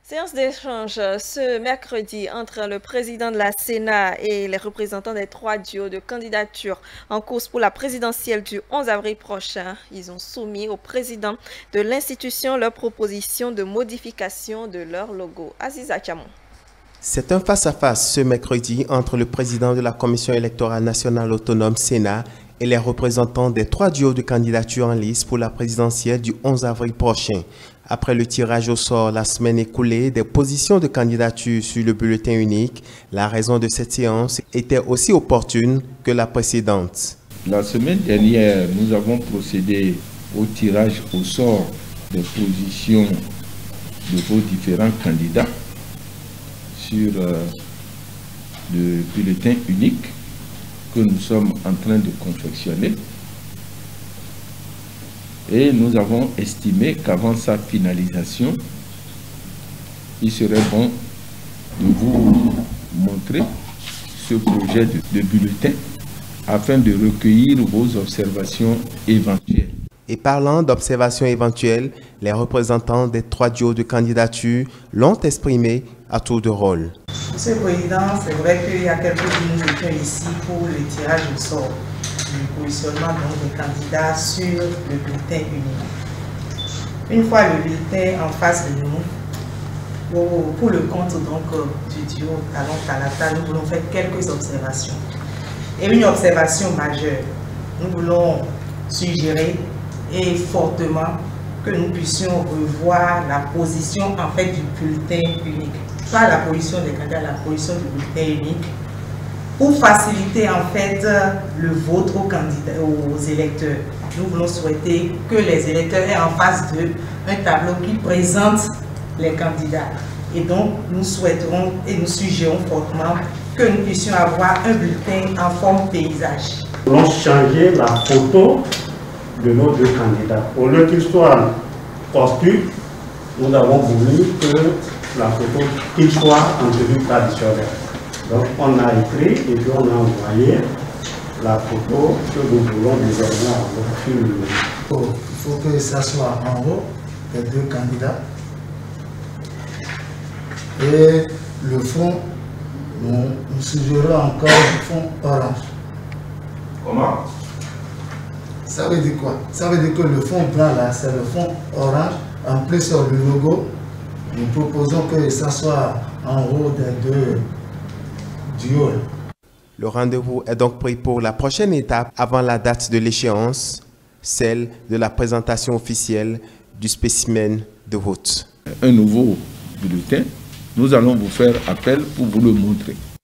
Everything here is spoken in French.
Séance d'échange ce mercredi entre le président de la Sénat et les représentants des trois duos de candidature en course pour la présidentielle du 11 avril prochain. Ils ont soumis au président de l'institution leur proposition de modification de leur logo. Aziza Chamon. C'est un face-à-face ce mercredi entre le président de la Commission électorale nationale autonome Sénat et les représentants des trois duos de candidature en lice pour la présidentielle du 11 avril prochain. Après le tirage au sort la semaine écoulée des positions de candidature sur le bulletin unique, la raison de cette séance était aussi opportune que la précédente. La semaine dernière, nous avons procédé au tirage au sort des positions de vos différents candidats sur le bulletin unique que nous sommes en train de confectionner. Et nous avons estimé qu'avant sa finalisation, il serait bon de vous montrer ce projet de bulletin afin de recueillir vos observations éventuelles. Et parlant d'observations éventuelles, les représentants des trois duos de candidature l'ont exprimé à tour de rôle. Monsieur le Président, c'est vrai qu'il y a quelques jours, nous étions ici pour le tirage au sort du positionnement des candidats sur le bulletin unique. Une fois le bulletin en face de nous, pour le compte du duo Talon Talata, nous voulons faire quelques observations. Et une observation majeure, nous voulons suggérer et fortement que nous puissions revoir la position en fait du bulletin unique. Pas la position des candidats, la position du bulletin unique, pour faciliter en fait le vote aux électeurs. Nous voulons souhaiter que les électeurs aient en face d'eux un tableau qui présente les candidats. Et donc nous souhaiterons et nous suggérons fortement que nous puissions avoir un bulletin en forme paysage. Nous voulons changer la photo de nos deux candidats. Au lieu qu'ils soient posthumes, nous avons voulu que la photo qu'il soit en tenue traditionnelle. Donc on a écrit et puis on a envoyé la photo que nous voulons désormais avoir sur le logo. Il faut que ça soit en haut des deux candidats. Et le fond, nous suggérons encore le fond orange. Comment? Ça veut dire quoi? Ça veut dire que le fond blanc là, c'est le fond orange. En plus sur le logo, nous proposons que ça soit en haut des deux duos. Le rendez-vous est donc pris pour la prochaine étape avant la date de l'échéance, celle de la présentation officielle du spécimen de vote. Un nouveau bulletin, nous allons vous faire appel pour vous le montrer.